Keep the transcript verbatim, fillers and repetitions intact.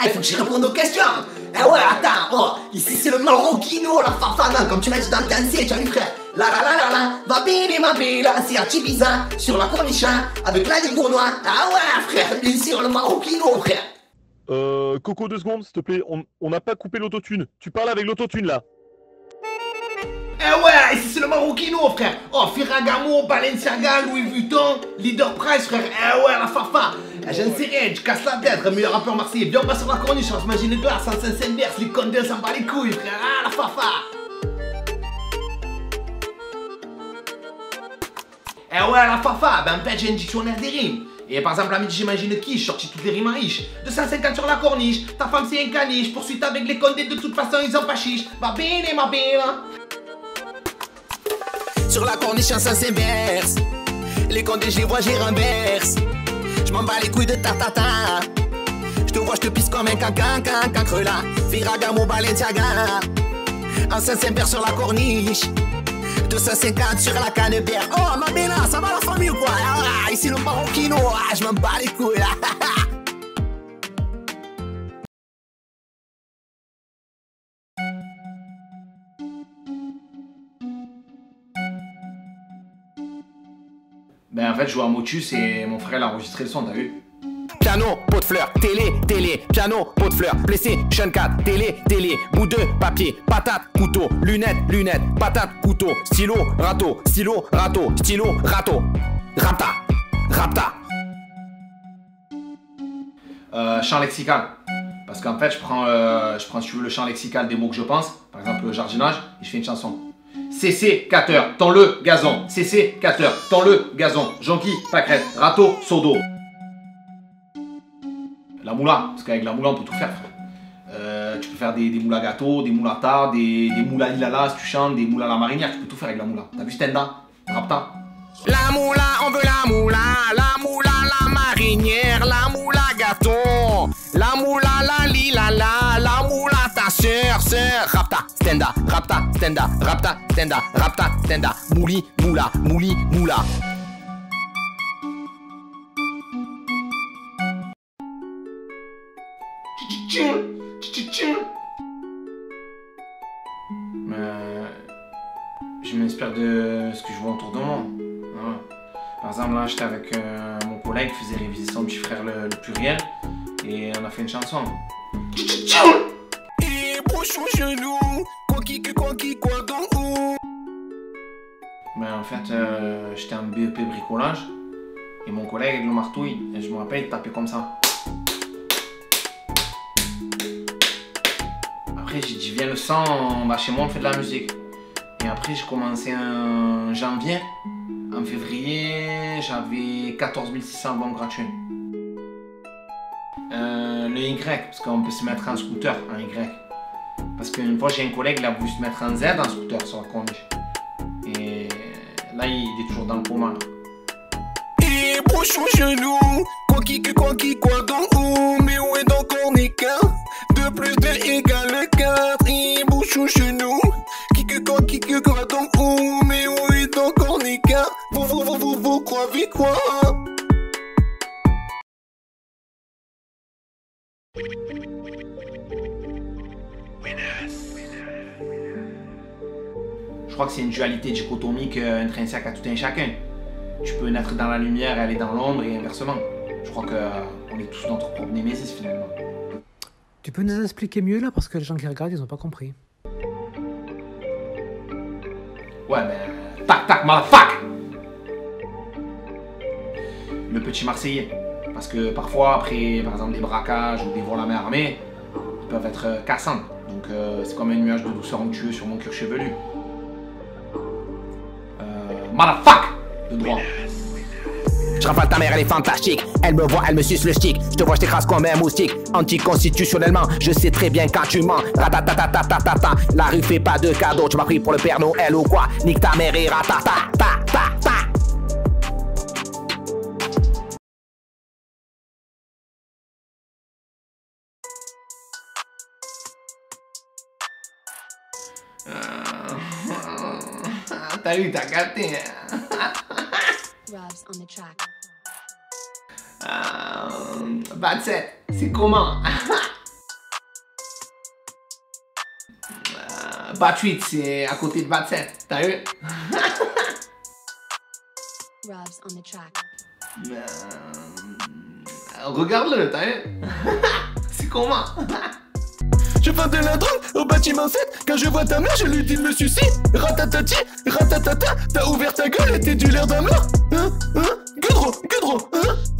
il faut que je réponde aux questions. Eh ouais, attends, oh, ici c'est le Marocchino, la farfana, comme tu l'as dit dans le cancer, tu as vu frère. La la la la la, va bene ma bella, c'est à Ibiza, sur la corniche, avec la ligne noire. Ah ouais frère, ici le Marocchino frère. Euh, Coco, deux secondes, s'il te plaît, on n'a pas coupé l'autotune. Tu parles avec l'autotune là. Eh ouais, ici c'est le Marocchino frère. Oh, Ferragamo, Balenciaga, Louis Vuitton, Leader Price frère. Eh ouais, la farfa. Je ne sais rien, je casse la tête, le meilleur rappeur marseillais. Viens, on va sur la corniche, on se mange une glace, on s'inverse, les condés, ça me bat les couilles frère. Ah, la farfa. Eh ouais, la farfa, ben en fait j'ai un dictionnaire des rimes. Et par exemple, à midi, j'imagine quiche, sorti toutes les rimes en riche. deux cent cinquante sur la corniche, ta femme c'est un caniche. Poursuite avec les condés, de toute façon ils ont pas chiche. Va bene ma bella. Sur la corniche, un sens inverse. Les condés, je les vois, j'y renverse. Je m'en bats les couilles de ta tata. Je te vois, je te pisse comme un cancan, cancan, cancre là. Ferragamo, Balenciaga. Un sens inverse sur la corniche. deux cent cinquante sur la cannebière. Oh ma bella, ça va la famille ou quoi? Ah, ici le Marocchino, ah, je m'en bats les couilles là. Ben en fait je joue à Motus et mon frère l'a enregistré le son, t'as vu? Piano, pot de fleurs, télé, télé, piano, pot de fleurs, PlayStation quatre, télé, télé, bout de papier, patate, couteau, lunettes, lunettes, patate, couteau, stylo, râteau, stylo, râteau, stylo, râteau, rapta, rapta. Euh, champ lexical. Parce qu'en fait je prends, euh, je prends si tu veux le champ lexical des mots que je pense, par exemple le jardinage, et je fais une chanson. C C, cutter, tends-le, gazon. C C, cutter, tends-le, gazon. Jonquille, pâquerette, râteau, seau d'eau. La moula, parce qu'avec la moula on peut tout faire. Euh, tu peux faire des, des moules à gâteau, des moules à tard, des, des moules à lilala si tu chantes, des moules à la marinière, tu peux tout faire avec la moula. T'as vu Stenda? Rapta. La moula, on veut la moula, la moula, la marinière, la moula gâteau, la moula, la lilala, la moula ta sœur, sœur, rapta, stenda, rapta, stenda, rapta, stenda, rapta, stenda, mouli, moula, mouli, moula. Euh, je m'inspire de ce que je vois autour de moi. Voilà. Par exemple, là, j'étais avec euh, mon collègue qui faisait réviser son petit frère le, le pluriel et on a fait une chanson. Et bouche au genou, quoi qui, quoi qui, quoi donc où? Ben, en fait, euh, j'étais en B E P bricolage et mon collègue avec le martouille, et je me rappelle, il tapait comme ça. Après, j'ai dit, viens le sang, bah, chez moi on fait de la musique. Et après, j'ai commencé en janvier. En février, j'avais quatorze mille six cents bons gratuits. Euh, le Y, parce qu'on peut se mettre en scooter en Y. Parce qu'une fois, j'ai un collègue, il a voulu se mettre en Z en scooter sur la corniche. Et là, il est toujours dans le coma. Et bouche au genou, quoi qui, quoi qui, quoi donc où? Mais où est donc on est qu'un? deux plus deux égale quatre. Et bouche au genou, qui que quoi, qui que quoi donc où? Mais où est donc on est qu'un? Vous, vous, vous, vous, vous croyez quoi? Je crois que c'est une dualité dichotomique euh, intrinsèque à tout un chacun. Tu peux naître dans la lumière et aller dans l'ombre et inversement. Je crois qu'on euh, est tous notre propre némésis finalement. Tu peux nous expliquer mieux là parce que les gens qui regardent ils ont pas compris. Ouais ben... Tac tac motherfuck. Le petit Marseillais. Parce que parfois après par exemple des braquages ou des vols à main armée, ils peuvent être euh, cassants. Donc euh, c'est comme un nuage de douceur onctueux sur mon cuir chevelu. Euh... Motherfuck. De droit. Je rafale ta mère, elle est fantastique. Elle me voit, elle me suce le stick. Je te vois, je t'écrase comme un moustique. Anticonstitutionnellement, je sais très bien quand tu mens. Ratatatatata, la rue fait pas de cadeau. Tu m'as pris pour le Père Noël ou quoi? Nique ta mère et ratata, ta, ta, ta. T'as eu, t'as capté. Robs on the track. Euh, vingt-sept, c'est comment? Euh, vingt-huit, c'est à côté de vingt-sept, t'as vu? Robs on the track. Euh, Regarde-le, t'as vu? C'est comment? Je vends de la drogue au bâtiment sept. Quand je vois ta mère, je lui dis me suicide. Ratatati, ratatata, t'as ouvert ta gueule et t'es du l'air d'un mort. Hein, hein, Gudro, Gudro, hein.